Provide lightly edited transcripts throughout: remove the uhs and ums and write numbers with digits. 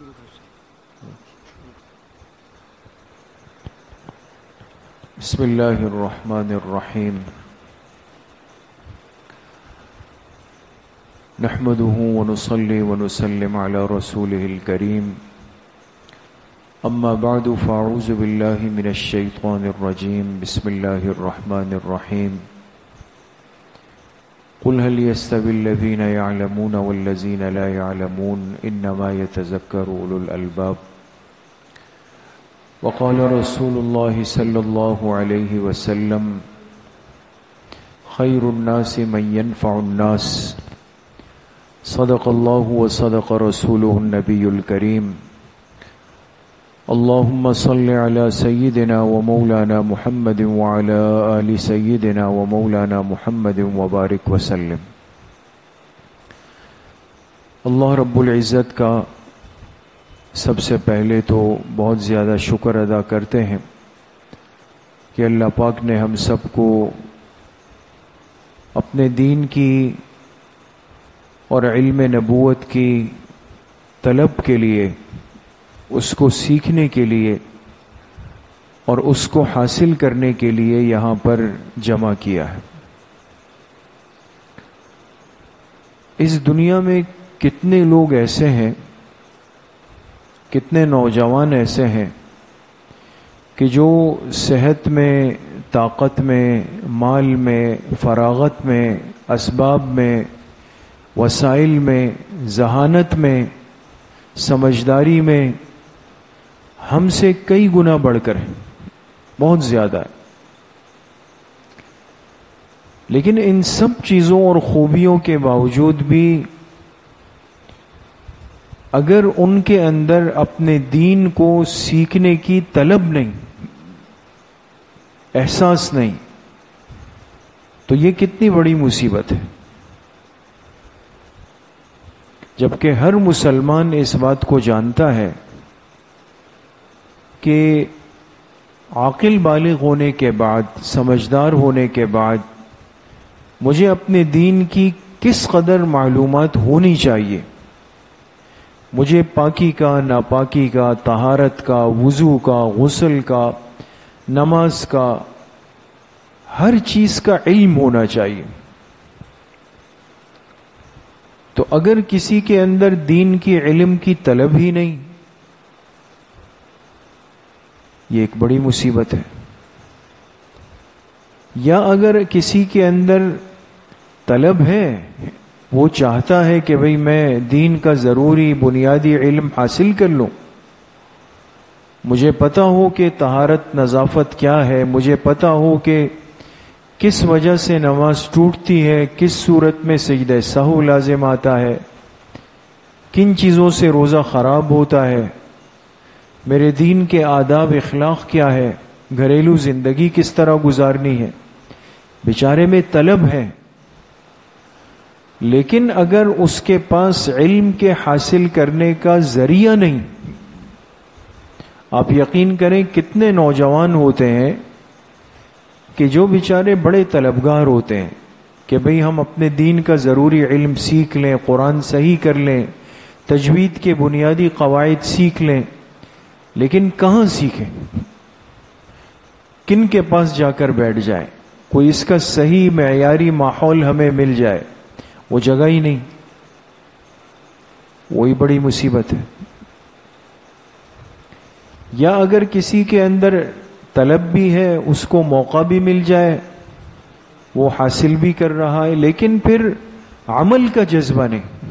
بسم اللہ الرحمن الرحیم نحمده ونصلي ونسلم على رسوله الكريم اما بعد فاعوذ باللہ من الشیطان الرجیم بسم اللہ الرحمن الرحیم قل هل يستوي الذين يعلمون والذين لا يعلمون انما يتذكر اولو الالباب وقال رسول الله صلى الله عليه وسلم خير الناس من ينفع الناس صدق الله وصدق رسوله النبي الكريم اللهم صل على سيدنا ومولانا محمد وعلى آل سيدنا ومولانا محمد وبارك وسلم. اللہ رب العزت کا سب سے پہلے تو بہت زیادہ شکر ادا کرتے ہیں کہ اللہ پاک نے ہم سب کو اپنے دین کی اور علم نبوت کی طلب کے لیے، اس کو سیکھنے کے لیے اور اس کو حاصل کرنے کے لیے یہاں پر جمع کیا ہے. اس دنیا میں کتنے لوگ ایسے ہیں، کتنے نوجوان ایسے ہیں کہ جو صحت میں، طاقت میں، مال میں، فراغت میں، اسباب میں، وسائل میں، ذہانت میں، سمجھداری میں ہم سے کئی گنا بڑھ کر ہیں، بہت زیادہ ہے. لیکن ان سب چیزوں اور خوبیوں کے باوجود بھی اگر ان کے اندر اپنے دین کو سیکھنے کی طلب نہیں، احساس نہیں، تو یہ کتنی بڑی مصیبت ہے. جبکہ ہر مسلمان اس بات کو جانتا ہے کہ عاقل بالغ ہونے کے بعد، سمجھدار ہونے کے بعد مجھے اپنے دین کی کس قدر معلومات ہونی چاہیے. مجھے پاکی کا، ناپاکی کا، طہارت کا، وضو کا، غسل کا، نماز کا، ہر چیز کا علم ہونا چاہیے. تو اگر کسی کے اندر دین کی علم کی طلب ہی نہیں، یہ ایک بڑی مصیبت ہے. یا اگر کسی کے اندر طلب ہے، وہ چاہتا ہے کہ بھئی میں دین کا ضروری بنیادی علم حاصل کر لوں، مجھے پتہ ہو کہ طہارت، نظافت کیا ہے، مجھے پتہ ہو کہ کس وجہ سے نماز ٹوٹتی ہے، کس صورت میں سجدہ سہو لازم آتا ہے، کن چیزوں سے روزہ خراب ہوتا ہے، میرے دین کے آداب اخلاق کیا ہے، گھریلو زندگی کس طرح گزارنی ہے. بیچارے میں طلب ہے، لیکن اگر اس کے پاس علم کے حاصل کرنے کا ذریعہ نہیں، آپ یقین کریں کتنے نوجوان ہوتے ہیں کہ جو بیچارے بڑے طلبگار ہوتے ہیں کہ بھئی ہم اپنے دین کا ضروری علم سیکھ لیں، قرآن صحیح کر لیں، تجوید کے بنیادی قواعد سیکھ لیں، لیکن کہاں سیکھیں، کن کے پاس جا کر بیٹھ جائیں، کوئی اس کا صحیح معیاری ماحول ہمیں مل جائے، وہ جگہ ہی نہیں. وہی بڑی مصیبت ہے. یا اگر کسی کے اندر طلب بھی ہے، اس کو موقع بھی مل جائے، وہ حاصل بھی کر رہا ہے، لیکن پھر عمل کا جذبہ نہیں،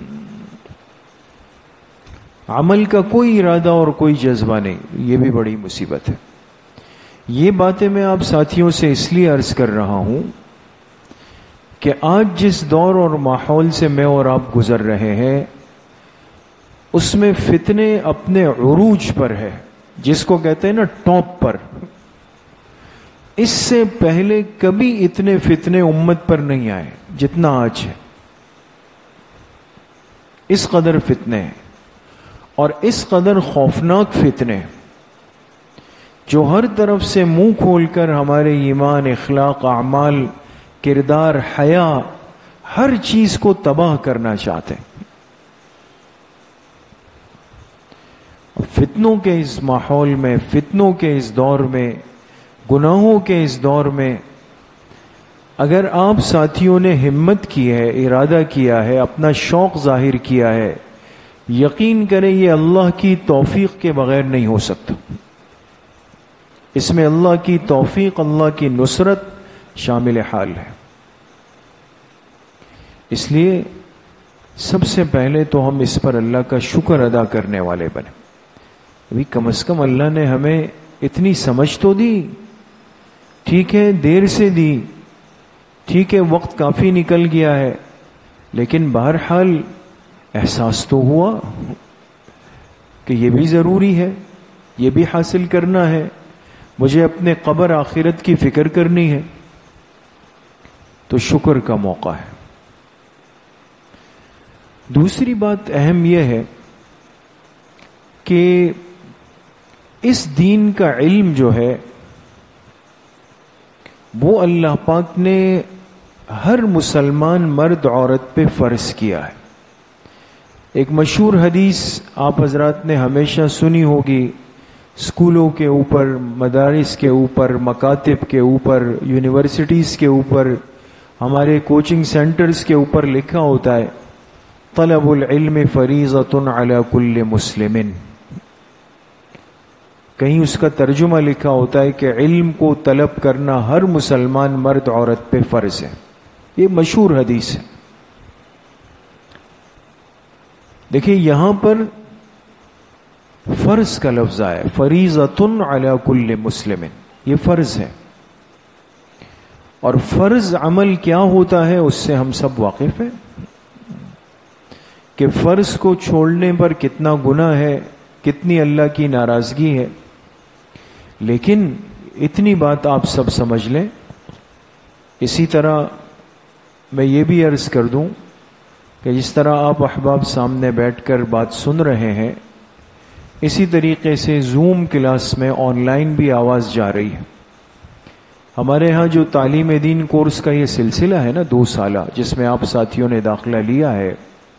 عمل کا کوئی ارادہ اور کوئی جذبہ نہیں. یہ بھی بڑی مصیبت ہے. یہ باتیں میں آپ ساتھیوں سے اس لیے عرض کر رہا ہوں کہ آج جس دور اور ماحول سے میں اور آپ گزر رہے ہیں، اس میں فتنے اپنے عروج پر ہے، جس کو کہتے ہیں نا ٹاپ پر. اس سے پہلے کبھی اتنے فتنے امت پر نہیں آئے جتنا آج ہے. اس قدر فتنے ہیں اور اس قدر خوفناک فتنے جو ہر طرف سے منہ کھول کر ہمارے ایمان، اخلاق، اعمال، کردار، حیا، ہر چیز کو تباہ کرنا چاہتے ہیں. فتنوں کے اس ماحول میں، فتنوں کے اس دور میں، گناہوں کے اس دور میں اگر آپ ساتھیوں نے ہمت کی ہے، ارادہ کیا ہے، اپنا شوق ظاہر کیا ہے، یقین کریں یہ اللہ کی توفیق کے بغیر نہیں ہو سکتا. اس میں اللہ کی توفیق، اللہ کی نصرت شامل حال ہے. اس لیے سب سے پہلے تو ہم اس پر اللہ کا شکر ادا کرنے والے بنے. ابھی کم از کم اللہ نے ہمیں اتنی سمجھ تو دی، ٹھیک ہے دیر سے دی، ٹھیک ہے وقت کافی نکل گیا ہے، لیکن بہرحال احساس تو ہوا کہ یہ بھی ضروری ہے، یہ بھی حاصل کرنا ہے، مجھے اپنے قبر آخرت کی فکر کرنی ہے. تو شکر کا موقع ہے. دوسری بات اہم یہ ہے کہ اس دین کا علم جو ہے وہ اللہ پاک نے ہر مسلمان مرد عورت پہ فرض کیا ہے. ایک مشہور حدیث آپ حضرات نے ہمیشہ سنی ہوگی، اسکولوں کے اوپر، مدارس کے اوپر، مکاتب کے اوپر، یونیورسٹیز کے اوپر، ہمارے کوچنگ سینٹرز کے اوپر لکھا ہوتا ہے طلب العلم فریضۃ علی کل مسلم. کہیں اس کا ترجمہ لکھا ہوتا ہے کہ علم کو طلب کرنا ہر مسلمان مرد عورت پہ فرض ہے. یہ مشہور حدیث ہے. دیکھیں یہاں پر فرض کا لفظ آیا، فریضۃ علی کل مسلم، یہ فرض ہے. اور فرض عمل کیا ہوتا ہے اس سے ہم سب واقف ہیں کہ فرض کو چھوڑنے پر کتنا گناہ ہے، کتنی اللہ کی ناراضگی ہے. لیکن اتنی بات آپ سب سمجھ لیں. اسی طرح میں یہ بھی عرض کر دوں کہ جس طرح آپ احباب سامنے بیٹھ کر بات سن رہے ہیں، اسی طریقے سے زوم کلاس میں آن لائن بھی آواز جا رہی ہے. ہمارے ہاں جو تعلیم دین کورس کا یہ سلسلہ ہے نا 2 سالہ، جس میں آپ ساتھیوں نے داخلہ لیا ہے،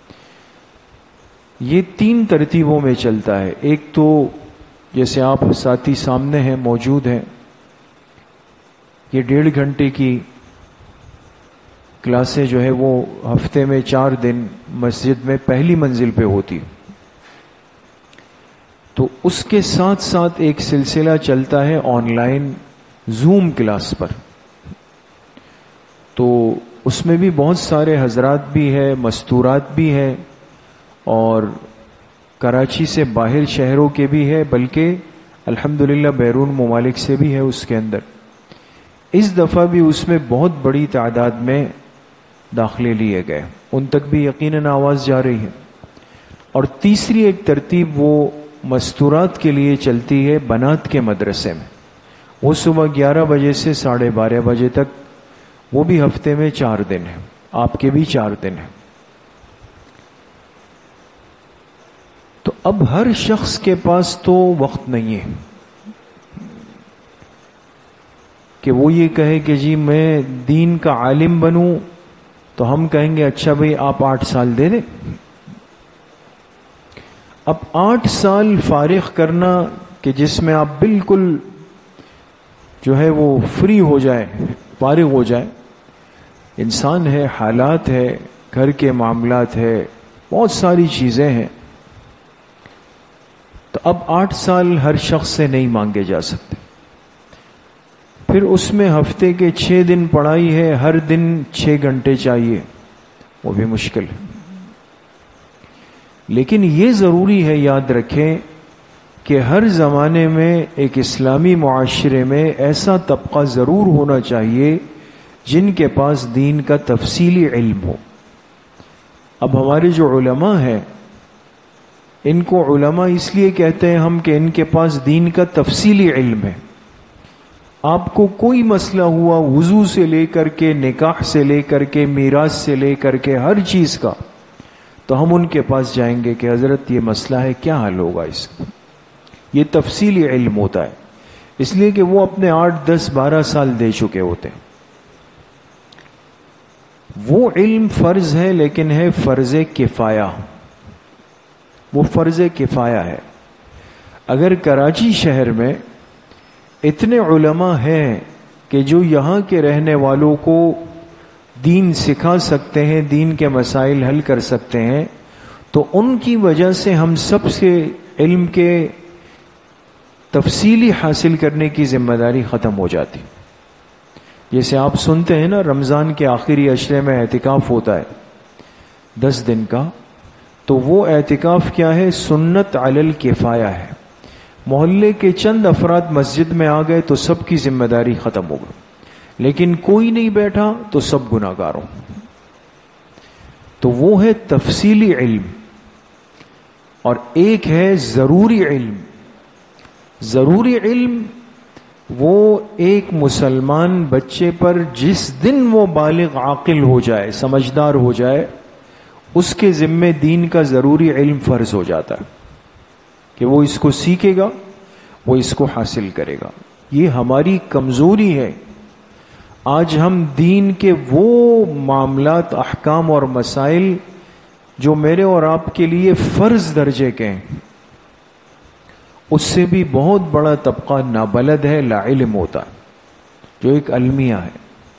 یہ 3 ترتیبوں میں چلتا ہے. ایک تو جیسے آپ ساتھی سامنے ہیں، موجود ہیں، یہ 1.5 گھنٹے کی کلاسیں جو ہے وہ ہفتے میں 4 دن مسجد میں پہلی منزل پہ ہوتی. تو اس کے ساتھ ساتھ ایک سلسلہ چلتا ہے آن لائن زوم کلاس پر. تو اس میں بھی بہت سارے حضرات بھی ہیں، مستورات بھی ہیں، اور کراچی سے باہر شہروں کے بھی ہے، بلکہ الحمدللہ بیرون ممالک سے بھی ہے اس کے اندر. اس دفعہ بھی اس میں بہت بڑی تعداد میں داخلے لیے گئے، ان تک بھی یقیناً آواز جا رہی ہے. اور تیسری ایک ترتیب وہ مستورات کے لیے چلتی ہے بنات کے مدرسے میں، وہ صبح 11 بجے سے 12:30 بجے تک، وہ بھی ہفتے میں 4 دن ہے. آپ کے بھی 4 دن ہیں. تو اب ہر شخص کے پاس تو وقت نہیں ہے کہ وہ یہ کہے کہ جی میں دین کا عالم بنوں. تو ہم کہیں گے اچھا بھئی آپ 8 سال دے دیں. اب 8 سال فارغ کرنا کہ جس میں آپ بالکل جو ہے وہ فری ہو جائے، فارغ ہو جائے. انسان ہے، حالات ہے، گھر کے معاملات ہے، بہت ساری چیزیں ہیں. تو اب 8 سال ہر شخص سے نہیں مانگے جا سکتے. پھر اس میں ہفتے کے 6 دن پڑھائی ہے، ہر دن 6 گھنٹے چاہیے، وہ بھی مشکل ہے. لیکن یہ ضروری ہے یاد رکھیں کہ ہر زمانے میں ایک اسلامی معاشرے میں ایسا طبقہ ضرور ہونا چاہیے جن کے پاس دین کا تفصیلی علم ہو. اب ہمارے جو علماء ہیں، ان کو علماء اس لیے کہتے ہیں ہم کہ ان کے پاس دین کا تفصیلی علم ہے. آپ کو کوئی مسئلہ ہوا وضو سے لے کر کے، نکاح سے لے کر کے، میراث سے لے کر کے، ہر چیز کا، تو ہم ان کے پاس جائیں گے کہ حضرت یہ مسئلہ ہے، کیا حل ہوگا اس کا. یہ تفصیلی علم ہوتا ہے، اس لیے کہ وہ اپنے 8, 10, 12 سال دے چکے ہوتے ہیں. وہ علم فرض ہے، لیکن ہے فرض کفایہ. وہ فرض کفایہ ہے. اگر کراچی شہر میں اتنے علماء ہیں کہ جو یہاں کے رہنے والوں کو دین سکھا سکتے ہیں، دین کے مسائل حل کر سکتے ہیں، تو ان کی وجہ سے ہم سب سے علم کے تفصیلی حاصل کرنے کی ذمہ داری ختم ہو جاتی. جیسے آپ سنتے ہیں نا، رمضان کے آخری عشرے میں اعتکاف ہوتا ہے 10 دن کا، تو وہ اعتکاف کیا ہے؟ سنت علی الکفایہ ہے. محلے کے چند افراد مسجد میں آ گئے تو سب کی ذمہ داری ختم ہو گئی، لیکن کوئی نہیں بیٹھا تو سب گناہ گار ہوں. تو وہ ہے تفصیلی علم، اور ایک ہے ضروری علم. ضروری علم وہ ایک مسلمان بچے پر جس دن وہ بالغ عاقل ہو جائے، سمجھدار ہو جائے، اس کے ذمے دین کا ضروری علم فرض ہو جاتا ہے کہ وہ اس کو سیکھے گا، وہ اس کو حاصل کرے گا. یہ ہماری کمزوری ہے. آج ہم دین کے وہ معاملات، احکام اور مسائل جو میرے اور آپ کے لیے فرض درجے کے ہیں، اس سے بھی بہت بڑا طبقہ نابلد ہے، لا علم ہوتا ہے، جو ایک المیہ ہے.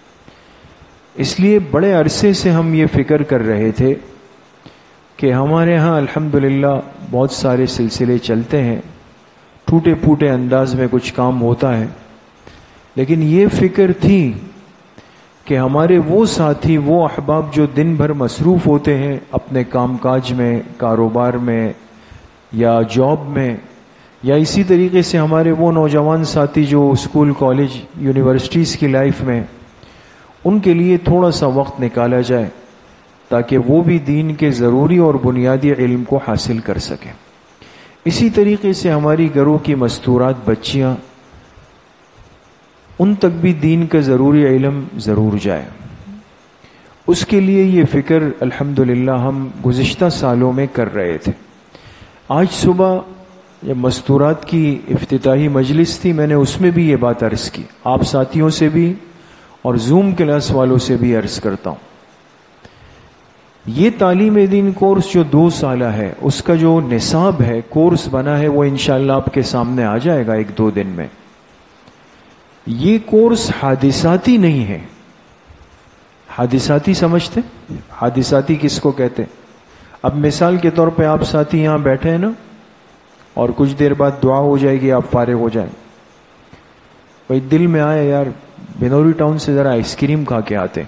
اس لیے بڑے عرصے سے ہم یہ فکر کر رہے تھے کہ ہمارے ہاں الحمدللہ بہت سارے سلسلے چلتے ہیں، ٹوٹے پھوٹے انداز میں کچھ کام ہوتا ہے، لیکن یہ فکر تھی کہ ہمارے وہ ساتھی، وہ احباب جو دن بھر مصروف ہوتے ہیں اپنے کام کاج میں، کاروبار میں یا جاب میں، یا اسی طریقے سے ہمارے وہ نوجوان ساتھی جو اسکول، کالج، یونیورسٹیز کی لائف میں، ان کے لیے تھوڑا سا وقت نکالا جائے تاکہ وہ بھی دین کے ضروری اور بنیادی علم کو حاصل کر سکیں. اسی طریقے سے ہماری گھروں کی مستورات بچیاں، ان تک بھی دین کا ضروری علم ضرور جائے. اس کے لیے یہ فکر الحمدللہ ہم گزشتہ سالوں میں کر رہے تھے. آج صبح جب مستورات کی افتتاحی مجلس تھی، میں نے اس میں بھی یہ بات عرض کی، آپ ساتھیوں سے بھی اور زوم کلاس والوں سے بھی عرض کرتا ہوں. یہ تعلیم دین کورس جو 2 سالہ ہے، اس کا جو نصاب ہے، کورس بنا ہے، وہ انشاءاللہ آپ کے سامنے آ جائے گا 1-2 دن میں. یہ کورس حادثاتی نہیں ہے. حادثاتی سمجھتے؟ حادثاتی کس کو کہتے؟ اب مثال کے طور پہ آپ ساتھی یہاں بیٹھے ہیں نا، اور کچھ دیر بعد دعا ہو جائے گی، آپ فارغ ہو جائیں، بھائی دل میں آئے یار بنوری ٹاؤن سے ذرا آئس کریم کھا کے آتے.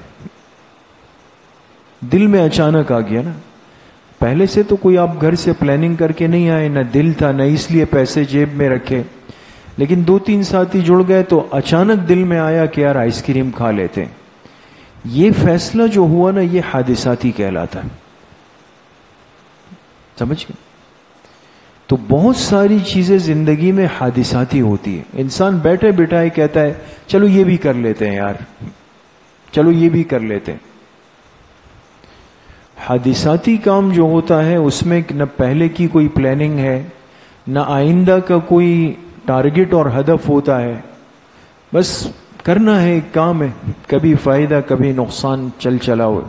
دل میں اچانک آ گیا نا. پہلے سے تو کوئی آپ گھر سے پلاننگ کر کے نہیں آئے، نہ دل تھا، نہ اس لیے پیسے جیب میں رکھے، لیکن 2-3 ساتھی جڑ گئے تو اچانک دل میں آیا کہ یار آئس کریم کھا لیتے. یہ فیصلہ جو ہوا نا، یہ حادثاتی کہلاتا ہے. سمجھ گئے؟ تو بہت ساری چیزیں زندگی میں حادثاتی ہوتی ہے. انسان بیٹھے بٹھائے کہتا ہے چلو یہ بھی کر لیتے ہیں یار، چلو یہ بھی کر لیتے ہیں. حادثاتی کام جو ہوتا ہے اس میں نہ پہلے کی کوئی پلاننگ ہے، نہ آئندہ کا کوئی ٹارگٹ اور ہدف ہوتا ہے، بس کرنا ہے، ایک کام ہے، کبھی فائدہ کبھی نقصان چل چلا ہو.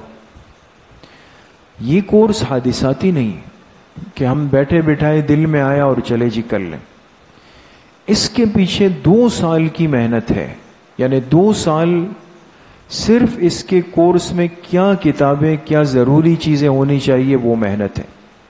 یہ کورس حادثاتی نہیں کہ ہم بیٹھے بٹھائے دل میں آیا اور چلے جی کر لیں. اس کے پیچھے 2 سال کی محنت ہے. یعنی 2 سال صرف اس کے کورس میں کیا کتابیں، کیا ضروری چیزیں ہونی چاہیے، وہ محنت ہے.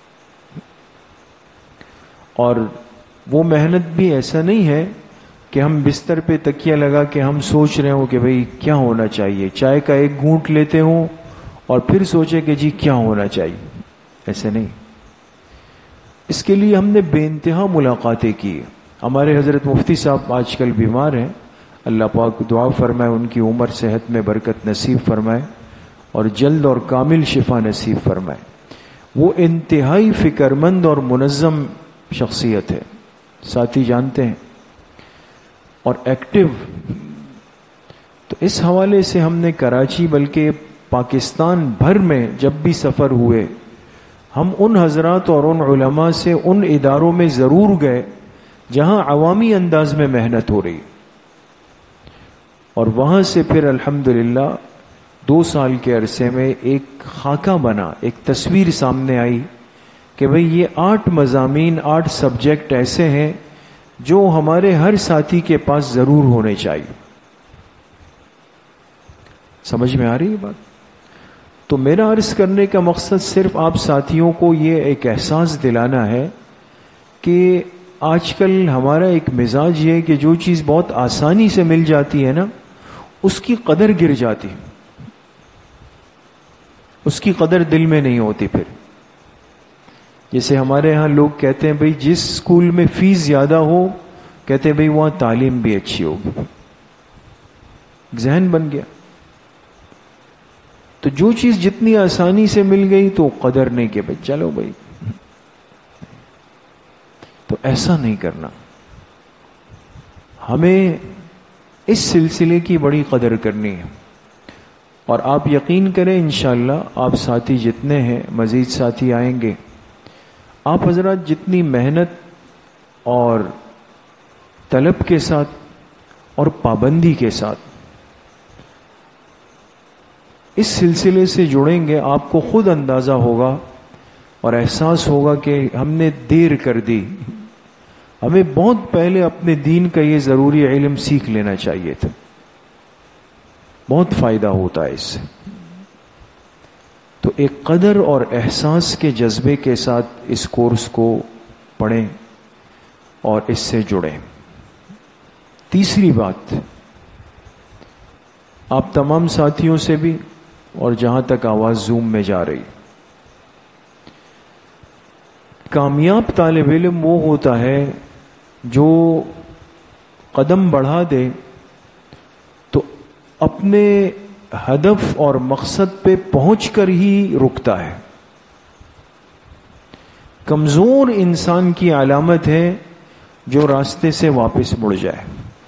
اور وہ محنت بھی ایسا نہیں ہے کہ ہم بستر پہ تکیہ لگا کے ہم سوچ رہے ہوں کہ بھئی کیا ہونا چاہیے، چائے کا ایک گھونٹ لیتے ہوں اور پھر سوچے کہ جی کیا ہونا چاہیے. ایسے نہیں. اس کے لیے ہم نے بے انتہا ملاقاتیں کی. ہمارے حضرت مفتی صاحب آج کل بیمار ہیں، اللہ پاک دعا فرمائے ان کی عمر صحت میں برکت نصیب فرمائے اور جلد اور کامل شفا نصیب فرمائے. وہ انتہائی فکر مند اور منظم شخصیت ہے، ساتھی جانتے ہیں، اور ایکٹیو. تو اس حوالے سے ہم نے کراچی بلکہ پاکستان بھر میں جب بھی سفر ہوئے، ہم ان حضرات اور ان علماء سے ان اداروں میں ضرور گئے جہاں عوامی انداز میں محنت ہو رہی، اور وہاں سے پھر الحمدللہ 2 سال کے عرصے میں ایک خاکہ بنا، ایک تصویر سامنے آئی کہ بھئی یہ 8 مضامین، 8 سبجیکٹ ایسے ہیں جو ہمارے ہر ساتھی کے پاس ضرور ہونے چاہیے. سمجھ میں آ رہی ہے بات؟ تو میرا عرض کرنے کا مقصد صرف آپ ساتھیوں کو یہ ایک احساس دلانا ہے کہ آج کل ہمارا ایک مزاج یہ ہے کہ جو چیز بہت آسانی سے مل جاتی ہے نا، اس کی قدر گر جاتی، اس کی قدر دل میں نہیں ہوتی. پھر جیسے ہمارے ہاں لوگ کہتے ہیں بھئی جس اسکول میں فیس زیادہ ہو، کہتے ہیں بھئی وہاں تعلیم بھی اچھی ہوگی. ذہن بن گیا. تو جو چیز جتنی آسانی سے مل گئی تو قدر نہیں کہ بھئی چلو بھئی. تو ایسا نہیں کرنا. ہمیں اس سلسلے کی بڑی قدر کرنی ہے. اور آپ یقین کریں انشاءاللہ آپ ساتھی جتنے ہیں، مزید ساتھی آئیں گے، آپ حضرات جتنی محنت اور طلب کے ساتھ اور پابندی کے ساتھ اس سلسلے سے جڑیں گے، آپ کو خود اندازہ ہوگا اور احساس ہوگا کہ ہم نے دیر کر دی. ہمیں بہت پہلے اپنے دین کا یہ ضروری علم سیکھ لینا چاہیے تھا. بہت فائدہ ہوتا ہے اس سے. تو ایک قدر اور احساس کے جذبے کے ساتھ اس کورس کو پڑھیں اور اس سے جڑیں. تیسری بات، آپ تمام ساتھیوں سے بھی، اور جہاں تک آواز زوم میں جا رہی، کامیاب طالب علم وہ ہوتا ہے جو قدم بڑھا دے تو اپنے ہدف اور مقصد پہ پہنچ کر ہی رکتا ہے. کمزور انسان کی علامت ہے جو راستے سے واپس مڑ جائے.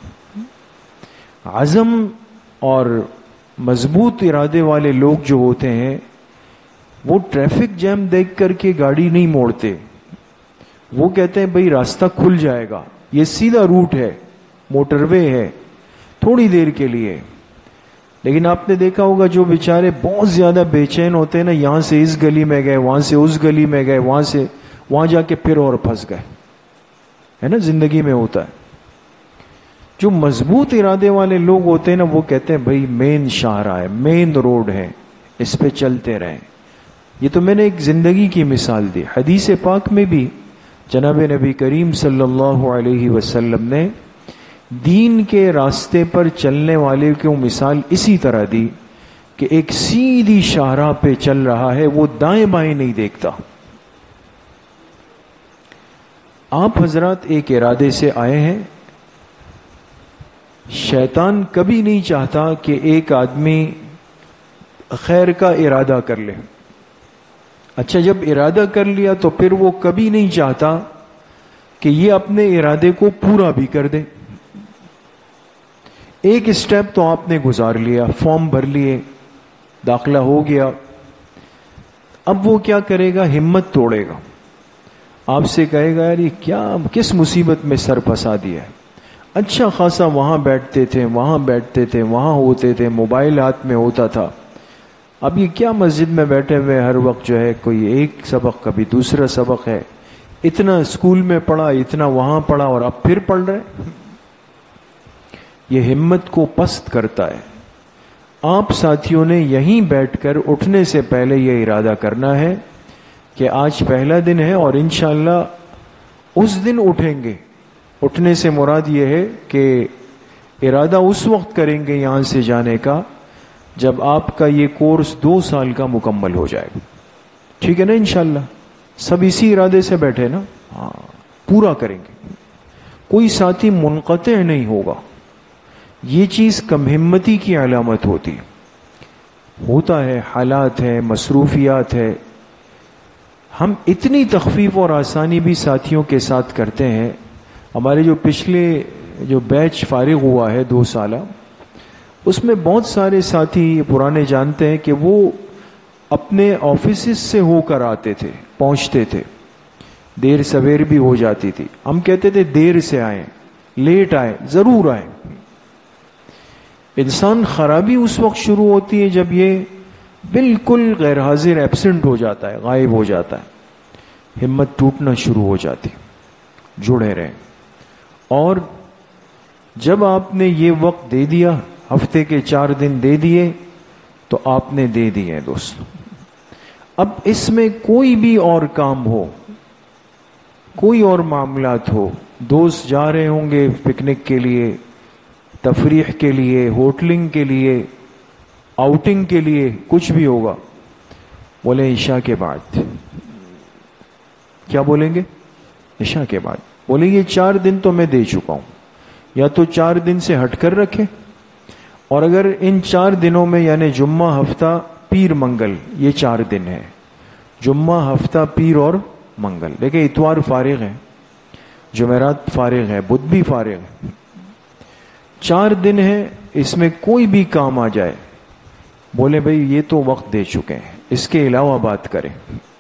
عزم اور مضبوط ارادے والے لوگ جو ہوتے ہیں وہ ٹریفک جیم دیکھ کر کے گاڑی نہیں موڑتے. وہ کہتے ہیں بھئی راستہ کھل جائے گا، یہ سیدھا روٹ ہے، موٹر وے ہے، تھوڑی دیر کے لیے. لیکن آپ نے دیکھا ہوگا جو بیچارے بہت زیادہ بے چین ہوتے ہیں نا، یہاں سے اس گلی میں گئے، وہاں سے اس گلی میں گئے، وہاں سے وہاں جا کے پھر اور پھنس گئے، ہے نا، زندگی میں ہوتا ہے. جو مضبوط ارادے والے لوگ ہوتے ہیں نا، وہ کہتے ہیں بھئی مین شاہراہ ہے، مین روڈ ہے، اس پہ چلتے رہیں. یہ تو میں نے ایک زندگی کی مثال دی. حدیث پاک میں بھی جناب نبی کریم صلی اللہ علیہ وسلم نے دین کے راستے پر چلنے والے کو مثال اسی طرح دی کہ ایک سیدھی شاہراہ پہ چل رہا ہے، وہ دائیں بائیں نہیں دیکھتا. آپ حضرات ایک ارادے سے آئے ہیں. شیطان کبھی نہیں چاہتا کہ ایک آدمی خیر کا ارادہ کر لے. اچھا جب ارادہ کر لیا تو پھر وہ کبھی نہیں چاہتا کہ یہ اپنے ارادے کو پورا بھی کر دے. ایک اسٹیپ تو آپ نے گزار لیا، فارم بھر لیے، داخلہ ہو گیا. اب وہ کیا کرے گا؟ ہمت توڑے گا. آپ سے کہے گا یار یہ کیا، کس مصیبت میں سر پھنسا دیا ہے. اچھا خاصا وہاں بیٹھتے تھے، وہاں بیٹھتے تھے، وہاں ہوتے تھے، موبائل ہاتھ میں ہوتا تھا. اب یہ کیا مسجد میں بیٹھے ہوئے ہر وقت جو ہے کوئی ایک سبق کبھی دوسرا سبق ہے. اتنا اسکول میں پڑھا، اتنا وہاں پڑھا، اور اب پھر پڑھ رہے. یہ ہمت کو پست کرتا ہے. آپ ساتھیوں نے یہیں بیٹھ کر اٹھنے سے پہلے یہ ارادہ کرنا ہے کہ آج پہلا دن ہے اور انشاءاللہ اس دن اٹھیں گے. اٹھنے سے مراد یہ ہے کہ ارادہ اس وقت کریں گے یہاں سے جانے کا جب آپ کا یہ کورس 2 سال کا مکمل ہو جائے گا. ٹھیک ہے نا؟ انشاءاللہ سب اسی ارادے سے بیٹھے نا. ہاں پورا کریں گے. کوئی ساتھی منقطع نہیں ہوگا. یہ چیز کم ہمتی کی علامت ہوتی ہے. ہوتا ہے، حالات ہے، مصروفیات ہے. ہم اتنی تخفیف اور آسانی بھی ساتھیوں کے ساتھ کرتے ہیں. ہمارے جو پچھلے جو بیچ فارغ ہوا ہے 2 سالہ، اس میں بہت سارے ساتھی پرانے جانتے ہیں کہ وہ اپنے آفیسز سے ہو کر آتے تھے، پہنچتے تھے. دیر سویر بھی ہو جاتی تھی. ہم کہتے تھے دیر سے آئیں، لیٹ آئیں، ضرور آئیں. انسان خرابی اس وقت شروع ہوتی ہے جب یہ بالکل غیر حاضر، ایبسنٹ ہو جاتا ہے، غائب ہو جاتا ہے. ہمت ٹوٹنا شروع ہو جاتی. جڑے رہیں. اور جب آپ نے یہ وقت دے دیا، ہفتے کے 4 دن دے دیے، تو آپ نے دے دیے دوستو۔ اب اس میں کوئی بھی اور کام ہو، کوئی اور معاملات ہو، دوست جا رہے ہوں گے پکنک کے لیے، تفریح کے لیے، ہوٹلنگ کے لیے، آؤٹنگ کے لیے، کچھ بھی ہوگا، بولے عشاء کے بعد۔ کیا بولیں گے؟ عشاء کے بعد۔ بولے یہ 4 دن تو میں دے چکا ہوں، یا تو 4 دن سے ہٹ کر رکھے، اور اگر ان 4 دنوں میں یعنی جمعہ، ہفتہ، پیر، منگل، یہ 4 دن ہیں، جمعہ، ہفتہ، پیر اور منگل۔ دیکھیں اتوار فارغ ہے، جمعرات فارغ ہے، بدھ بھی فارغ ہے، 4 دن ہیں، اس میں کوئی بھی کام آ جائے، بولے بھئی یہ تو وقت دے چکے ہیں، اس کے علاوہ بات کریں۔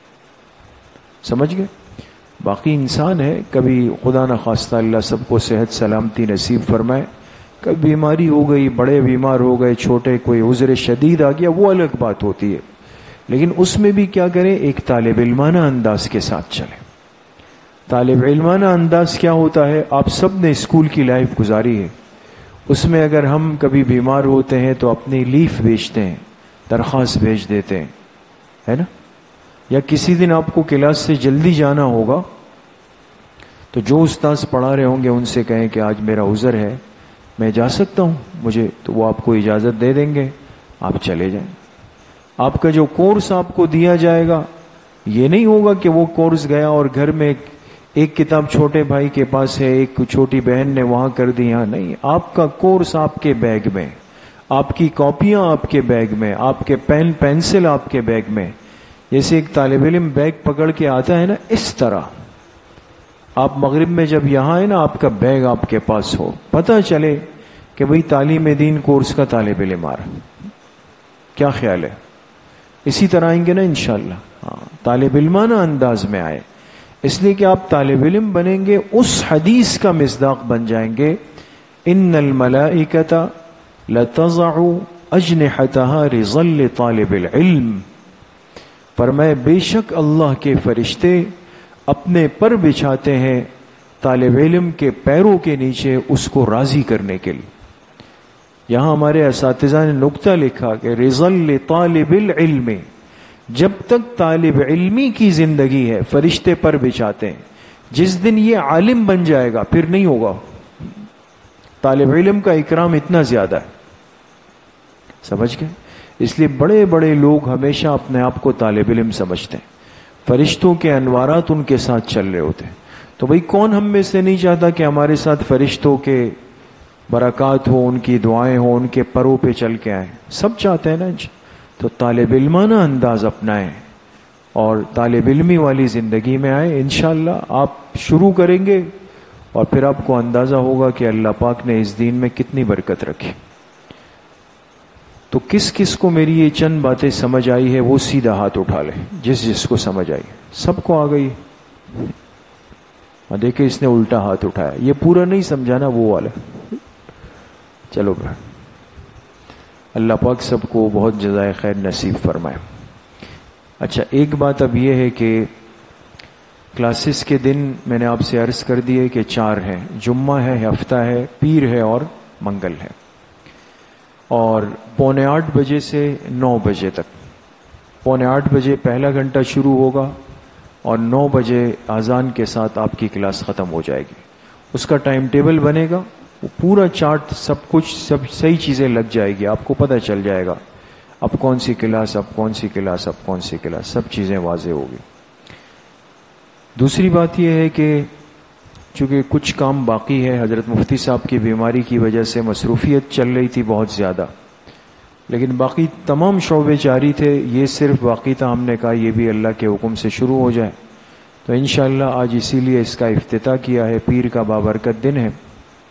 سمجھ گئے؟ باقی انسان ہے، کبھی خدا نخواستہ اللہ سب کو صحت سلامتی نصیب فرمائے، کبھی بیماری ہو گئی، بڑے بیمار ہو گئے، چھوٹے کوئی عذر شدید آ گیا، وہ الگ بات ہوتی ہے، لیکن اس میں بھی کیا کریں؟ ایک طالب علمانہ انداز کے ساتھ چلیں۔ طالب علمانہ انداز کیا ہوتا ہے؟ آپ سب نے اسکول کی لائف گزاری ہے، اس میں اگر ہم کبھی بیمار ہوتے ہیں تو اپنی لیف بھیجتے ہیں، درخواست بھیج دیتے ہیں، ہے نا؟ یا کسی دن آپ کو کلاس سے جلدی جانا ہوگا تو جو استاذ پڑھا رہے ہوں گے ان سے کہیں کہ آج میرا عذر ہے، میں جا سکتا ہوں مجھے، تو وہ آپ کو اجازت دے دیں گے، آپ چلے جائیں۔ آپ کا جو کورس آپ کو دیا جائے گا، یہ نہیں ہوگا کہ وہ کورس گیا اور گھر میں ایک کتاب چھوٹے بھائی کے پاس ہے، ایک چھوٹی بہن نے وہاں کر دی، یہاں نہیں، آپ کا کورس آپ کے بیگ میں، آپ کی کاپیاں آپ کے بیگ میں، آپ کے پین پینسل آپ کے بیگ میں۔ جیسے ایک طالب علم بیگ پکڑ کے آتا ہے نا، اس طرح آپ مغرب میں جب یہاں آئے نا، آپ کا بیگ آپ کے پاس ہو، پتہ چلے کہ بھئی تعلیم دین کورس کا طالب علم آ رہا۔ کیا خیال ہے؟ اسی طرح آئیں گے نا انشاءاللہ؟ ہاں، طالب علمانہ انداز میں آئے، اس لیے کہ آپ طالب علم بنیں گے، اس حدیث کا مصداق بن جائیں گے، ان الملائکۃ لتضع اجنحتها رضا لطالب العلم۔ فرمائے بے شک اللہ کے فرشتے اپنے پر بچھاتے ہیں طالب علم کے پیروں کے نیچے، اس کو راضی کرنے کے لیے۔ یہاں ہمارے اساتذہ نے نکتہ لکھا کہ رضا لطالب العلم، جب تک طالب علمی کی زندگی ہے فرشتے پر بچھاتے ہیں، جس دن یہ عالم بن جائے گا پھر نہیں ہوگا۔ طالب علم کا اکرام اتنا زیادہ ہے، سمجھ گئے؟ اس لیے بڑے بڑے لوگ ہمیشہ اپنے آپ کو طالب علم سمجھتے ہیں، فرشتوں کے انوارات ان کے ساتھ چل رہے ہوتے ہیں۔ تو بھئی کون ہم میں سے نہیں چاہتا کہ ہمارے ساتھ فرشتوں کے برکات ہو، ان کی دعائیں ہوں، ان کے پروں پہ چل کے آئیں؟ سب چاہتے ہیں نا جی۔ تو طالب علمانہ انداز اپنائیں اور طالب علمی والی زندگی میں آئیں، انشاءاللہ آپ شروع کریں گے اور پھر آپ کو اندازہ ہوگا کہ اللہ پاک نے اس دین میں کتنی برکت رکھی۔ تو کس کس کو میری یہ چند باتیں سمجھ آئی ہے وہ سیدھا ہاتھ اٹھا لے، جس جس کو سمجھ آئی۔ سب کو آ گئی؟ دیکھیں اس نے الٹا ہاتھ اٹھایا، یہ پورا نہیں سمجھانا، وہ والا۔ چلو بھائی، اللہ پاک سب کو بہت جزائے خیر نصیب فرمائے۔ اچھا ایک بات اب یہ ہے کہ کلاسز کے دن میں نے آپ سے عرض کر دیے کہ 4 ہیں، جمعہ ہے، ہفتہ ہے، پیر ہے اور منگل ہے، اور 7:45 بجے سے 9 بجے تک، 7:45 بجے پہلا گھنٹہ شروع ہوگا اور 9 بجے اذان کے ساتھ آپ کی کلاس ختم ہو جائے گی۔ اس کا ٹائم ٹیبل بنے گا، وہ پورا چارٹ، سب کچھ، سب صحیح چیزیں لگ جائے گی، آپ کو پتہ چل جائے گا اب کون سی کلاس، اب کون سی کلاس، اب کون سی کلاس، سب چیزیں واضح ہوگی۔ دوسری بات یہ ہے کہ چونکہ کچھ کام باقی ہے، حضرت مفتی صاحب کی بیماری کی وجہ سے مصروفیت چل رہی تھی بہت زیادہ، لیکن باقی تمام شعبے جاری تھے، یہ صرف باقی تھا، ہم نے کہا یہ بھی اللہ کے حکم سے شروع ہو جائے، تو انشاءاللہ آج اسی لیے اس کا افتتاح کیا ہے۔ پیر کا بابرکت دن ہے،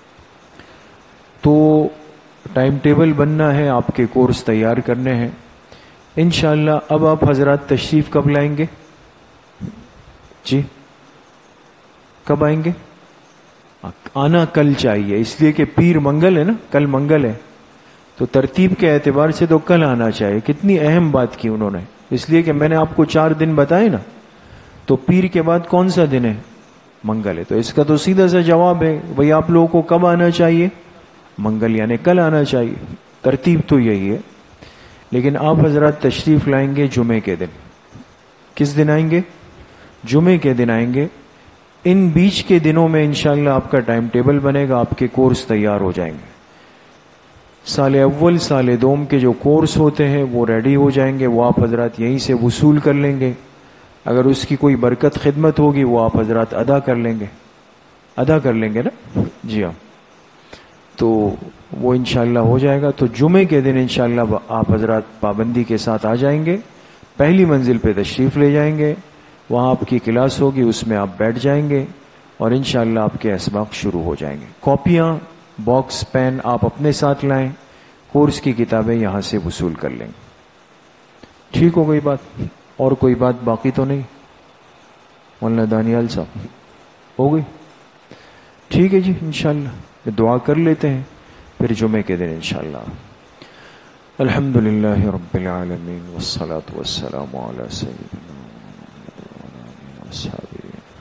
تو ٹائم ٹیبل بننا ہے، آپ کے کورس تیار کرنے ہیں انشاءاللہ۔ اب آپ حضرات تشریف کب لائیں گے؟ جی کب آئیں گے؟ آنا کل چاہیے، اس لیے کہ پیر منگل ہے نا، کل منگل ہے، تو ترتیب کے اعتبار سے تو کل آنا چاہیے۔ کتنی اہم بات کی انہوں نے، اس لیے کہ میں نے آپ کو 4 دن بتائے نا، تو پیر کے بعد کون سا دن ہے؟ منگل ہے. تو اس کا تو سیدھا سا جواب ہے بھئی آپ لوگوں کو کب آنا چاہیے؟ منگل یعنی کل آنا چاہیے. ترتیب تو یہی ہے. لیکن آپ حضرات تشریف لائیں گے جمعے کے دن. کس دن آئیں گے؟ جمعے کے دن آئیں گے. ان بیچ کے دنوں میں انشاءاللہ آپ کا ٹائم ٹیبل بنے گا, آپ کے کورس تیار ہو جائیں گے. سال اول سال دوم کے جو کورس ہوتے ہیں وہ ریڈی ہو جائیں گے, وہ آپ حضرات یہیں سے وصول کر لیں گے. اگر اس کی کوئی برکت خدمت ہوگی وہ آپ حضرات ادا کر لیں گے نا. جی ہاں, تو وہ انشاءاللہ ہو جائے گا. تو جمعے کے دن انشاءاللہ آپ حضرات پابندی کے ساتھ آ جائیں گے. پہلی منزل پہ تشریف لے جائیں گے, وہاں آپ کی کلاس ہوگی, اس میں آپ بیٹھ جائیں گے اور انشاءاللہ آپ کے اسباق شروع ہو جائیں گے. کاپیاں, باکس, پین آپ اپنے ساتھ لائیں. کورس کی کتابیں یہاں سے وصول کر لیں گے. ٹھیک ہو گئی بات؟ اور کوئی بات باقی تو نہیں؟ مولانا دانیال صاحب ہو گئی؟ ٹھیک ہے جی, انشاءاللہ دعا کر لیتے ہیں پھر جمعے کے دن انشاءاللہ. الحمدللہ رب العالمین والصلاة والسلام علی سیدنا اصحابہ.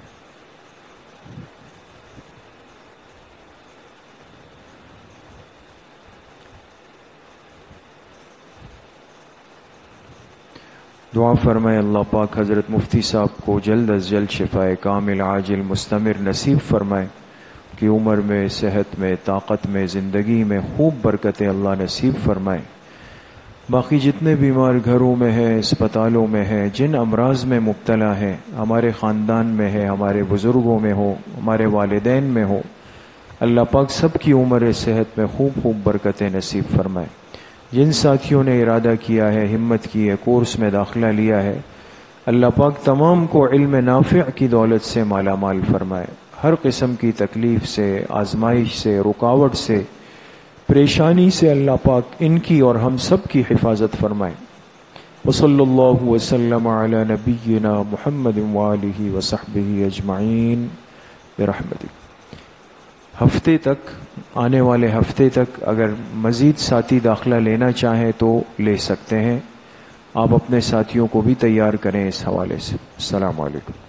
دعا فرمائے اللہ پاک حضرت مفتی صاحب کو جلد از جلد شفائے کامل عاجل مستمر نصیب فرمائے, کہ عمر میں, صحت میں, طاقت میں, زندگی میں خوب برکتیں اللہ نصیب فرمائے. باقی جتنے بیمار گھروں میں ہیں, اسپتالوں میں ہیں, جن امراض میں مبتلا ہیں, ہمارے خاندان میں ہے, ہمارے بزرگوں میں ہو, ہمارے والدین میں ہو, اللہ پاک سب کی عمر صحت میں خوب خوب برکتیں نصیب فرمائے. جن ساتھیوں نے ارادہ کیا ہے, ہمت کی ہے, کورس میں داخلہ لیا ہے, اللہ پاک تمام کو علم نافع کی دولت سے مالا مال فرمائے. ہر قسم کی تکلیف سے, آزمائش سے, رکاوٹ سے, پریشانی سے اللہ پاک ان کی اور ہم سب کی حفاظت فرمائے. وصلی اللہ وسلم علی نبینا محمد وآلہ وصحبہ اجمعین برحمتک. ہفتے تک, آنے والے ہفتے تک اگر مزید ساتھی داخلہ لینا چاہیں تو لے سکتے ہیں. آپ اپنے ساتھیوں کو بھی تیار کریں اس حوالے سے. السلام علیکم.